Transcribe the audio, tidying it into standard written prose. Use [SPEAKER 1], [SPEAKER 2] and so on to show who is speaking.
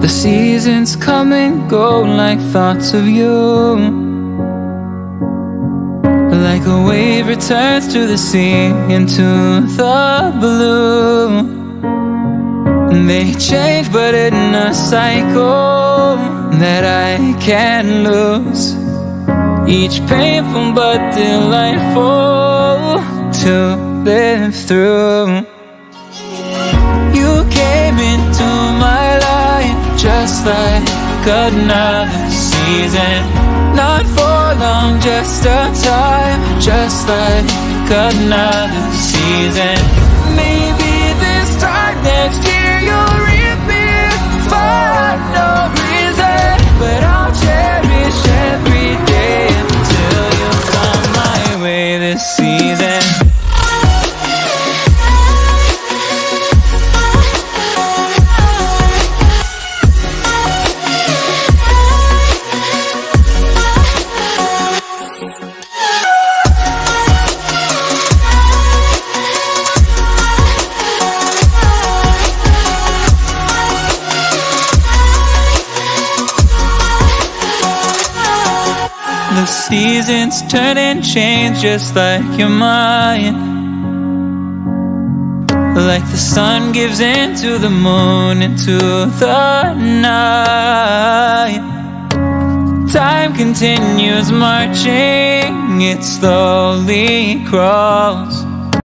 [SPEAKER 1] The seasons come and go like thoughts of you. Like a wave returns to the sea, into the blue. They change but in a cycle that I can't lose. Each painful but delightful to live through. You came into my life just like another season. Not for long, just a time, just like another season. Maybe this time next year you'll reappear for no reason, but I'll cherish every day until you come my way this season. The seasons turn and change just like your mind. Like the sun gives into the moon, into the night. Time continues marching, it slowly crawls.